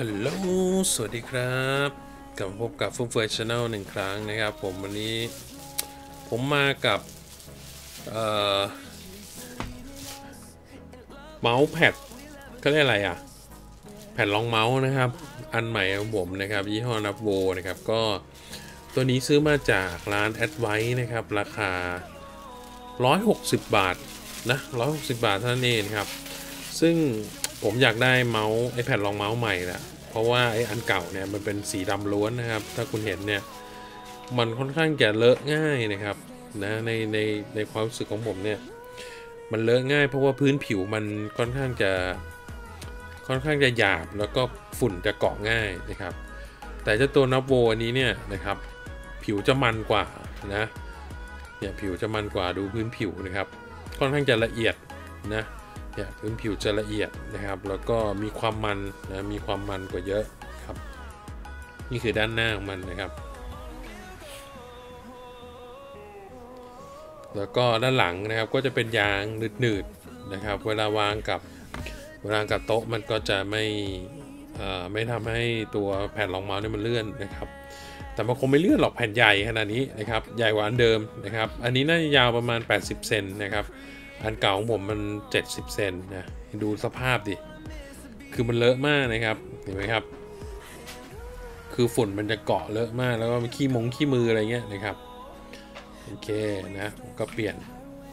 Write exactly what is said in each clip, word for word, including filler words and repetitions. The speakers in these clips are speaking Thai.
ฮัลโหลสวัสดีครับกลับมาพบกับฟุ่มเฟือยชาแนลหนึ่งครั้งนะครับผมวันนี้ผมมากับเอ่อเมาส์แพดก็เรียกอะไรอ่ะแผ่นรองเมาส์นะครับอันใหม่ของผมนะครับยี่ห้อนับโวนะครับก็ตัวนี้ซื้อมาจากร้าน Advice นะครับราคาหนึ่งร้อยหกสิบบาทนะหนึ่งร้อยหกสิบบาทเท่านั้นเองครับซึ่งผมอยากได้เมาส์ไอแผ่นรองเมาส์ใหม่แหละเพราะว่าไออันเก่าเนี่ยมันเป็นสีดำล้วนนะครับถ้าคุณเห็นเนี่ยมันค่อนข้างจะเลอะง่ายนะครับนะในในในความรู้สึกของผมเนี่ยมันเลอะง่ายเพราะว่าพื้นผิวมันค่อนข้างจะค่อนข้างจะหยาบแล้วก็ฝุ่นจะเกาะง่ายนะครับแต่เจ้าตัวนับโวอันนี้เนี่ยนะครับผิวจะมันกว่านะเนี่ยผิวจะมันกว่าดูพื้นผิวนะครับค่อนข้างจะละเอียดนะเนี่ยพื้นผิวจะละเอียดนะครับแล้วก็มีความมันนะมีความมันกว่าเยอะครับนี่คือด้านหน้าของมันนะครับแล้วก็ด้านหลังนะครับก็จะเป็นยางหนืดๆนะครับเวลาวางกับเวลากับโต๊ะมันก็จะไม่ไม่ทำให้ตัวแผ่นรองเมาส์เนี่ยมันเลื่อนนะครับแต่มันคงไม่เลื่อนหรอกแผ่นใหญ่ขนาดนี้นะครับใหญ่กว่าอันเดิมนะครับอันนี้น่าจะยาวประมาณแปดสิบเซนนะครับอันเก่าของผมมันเจ็ดสิบเซนนะดูสภาพดิคือมันเลอะมากนะครับเห็นไหมครับคือฝุ่นมันจะเกาะเลอะมากแล้วก็ขี้มงขี้มืออะไรเงี้ยนะครับโอเคนะก็เปลี่ยน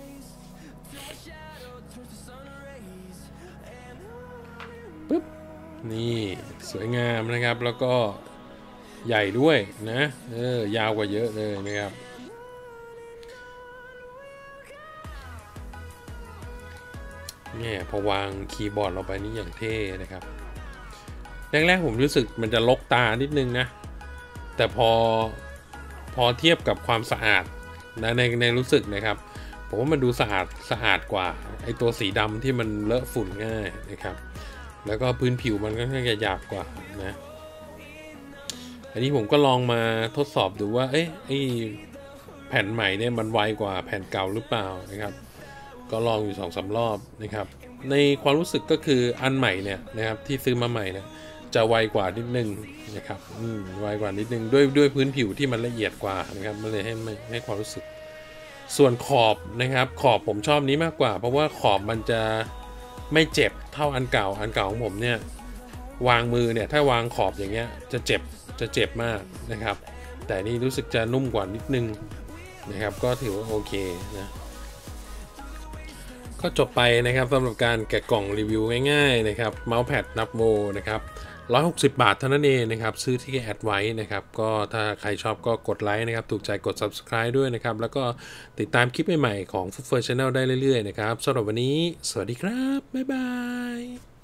ปึ๊บนี่สวยงามนะครับแล้วก็ใหญ่ด้วยนะเออยาวกว่าเยอะเลยนะครับเนี่ยพอวางคีย์บอร์ดเราไปนี่อย่างเท่นะครับแรกๆผมรู้สึกมันจะลกตานิดนึงนะแต่พอพอเทียบกับความสะอาดนะในในรู้สึกนะครับผมว่ามันดูสะอาดสะอาดกว่าไอตัวสีดำที่มันเลอะฝุ่นง่ายนะครับแล้วก็พื้นผิวมันก็ค่อนข้างจะหยาบกว่านะอันนี้ผมก็ลองมาทดสอบดูว่าเอ๊ะไอแผ่นใหม่เนี่ยมันไวกว่าแผ่นเก่าหรือเปล่านะครับก็ลองอยู่สองสามรอบนะครับในความรู้สึกก็คืออันใหม่เนี่ยนะครับที่ซื้อมาใหม่เนี่ยจะไวกว่านิดนึงนะครับอืมไวกว่านิดนึงด้วยด้วยพื้นผิวที่มันละเอียดกว่านะครับมันเลยให้ให้ความรู้สึกส่วนขอบนะครับขอบผมชอบนี้มากกว่าเพราะว่าขอบมันจะไม่เจ็บเท่าอันเก่าอันเก่าของผมเนี่ยวางมือเนี่ยถ้าวางขอบอย่างเงี้ยจะเจ็บจะเจ็บมากนะครับแต่นี่รู้สึกจะนุ่มกว่านิดนึงนะครับก็ถือว่าโอเคนะก็จบไปนะครับสำหรับการแกะกล่องรีวิวง่ายๆนะครับเมาส์แพดนับโวนะครับหนึ่งร้อยหกสิบบาทเท่านั้นเองนะครับซื้อที่แอดไว้นะครับก็ถ้าใครชอบก็กดไลค์นะครับถูกใจกด ซับสไครบ์ ด้วยนะครับแล้วก็ติดตามคลิปใหม่ๆของฟุตเฟิร์ชแนลได้เรื่อยๆนะครับสำหรับวันนี้สวัสดีครับบ๊ายบาย